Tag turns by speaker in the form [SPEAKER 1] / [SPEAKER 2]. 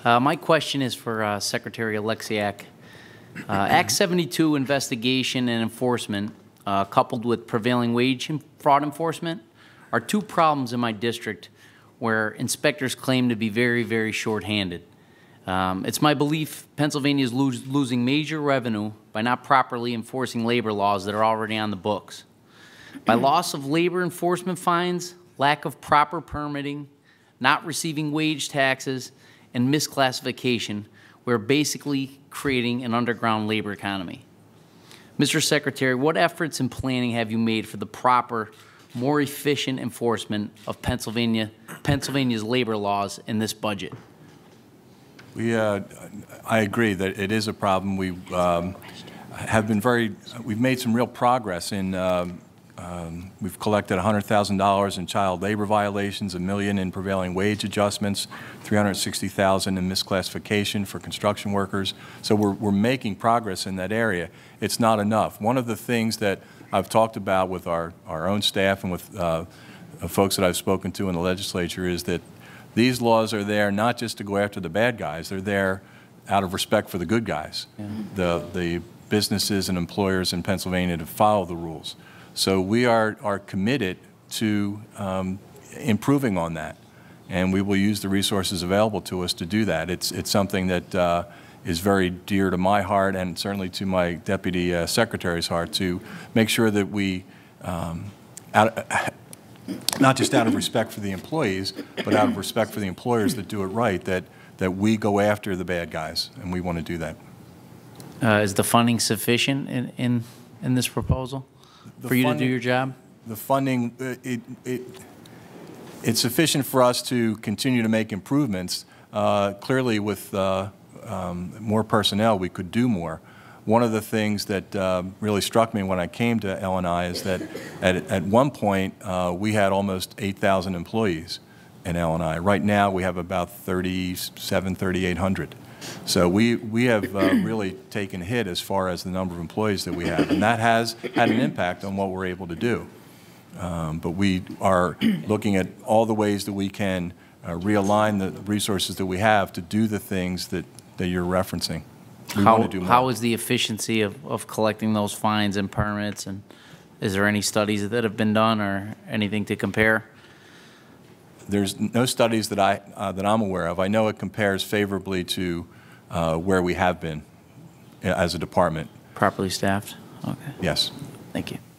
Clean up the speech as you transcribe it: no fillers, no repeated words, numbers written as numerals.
[SPEAKER 1] My question is for Secretary Oleksiak. Act 72 investigation and enforcement, coupled with prevailing wage and fraud enforcement, are two problems in my district where inspectors claim to be very, very short-handed. It's my belief Pennsylvania is losing major revenue by not properly enforcing labor laws that are already on the books. By loss of labor enforcement fines, lack of proper permitting, not receiving wage taxes, and misclassification, we're basically creating an underground labor economy. Mr. Secretary, what efforts and planning have you made for the proper, more efficient enforcement of Pennsylvania's labor laws in this budget?
[SPEAKER 2] I agree that it is a problem. We've made some real progress in. We've collected $100,000 in child labor violations, $1 million in prevailing wage adjustments, $360,000 in misclassification for construction workers. So we're making progress in that area. It's not enough. One of the things that I've talked about with our own staff and with folks that I've spoken to in the legislature is that these laws are there not just to go after the bad guys. They're there out of respect for the good guys, the businesses and employers in Pennsylvania to follow the rules. So we are committed to improving on that, and we will use the resources available to us to do that. It's something that is very dear to my heart and certainly to my Deputy Secretary's heart to make sure that we, not just out of respect for the employees, but out of respect for the employers that do it right, that we go after the bad guys, and we want to do that.
[SPEAKER 1] Is the funding sufficient in this proposal? For you to do your job?
[SPEAKER 2] The funding, it's sufficient for us to continue to make improvements. Clearly, with more personnel, we could do more. One of the things that really struck me when I came to L&I is that at one point we had almost 8,000 employees in L&I. Right now we have about 3,800. So we have really taken a hit as far as the number of employees that we have, and that has had an impact on what we're able to do. But we are looking at all the ways that we can realign the resources that we have to do the things that you're referencing. We want to do more.
[SPEAKER 1] How is the efficiency of collecting those fines and permits, and is there any studies that have been done or anything to compare?
[SPEAKER 2] There's no studies that I'm aware of. I know it compares favorably to where we have been as a department.
[SPEAKER 1] Properly staffed? Okay.
[SPEAKER 2] Yes.
[SPEAKER 1] Thank you.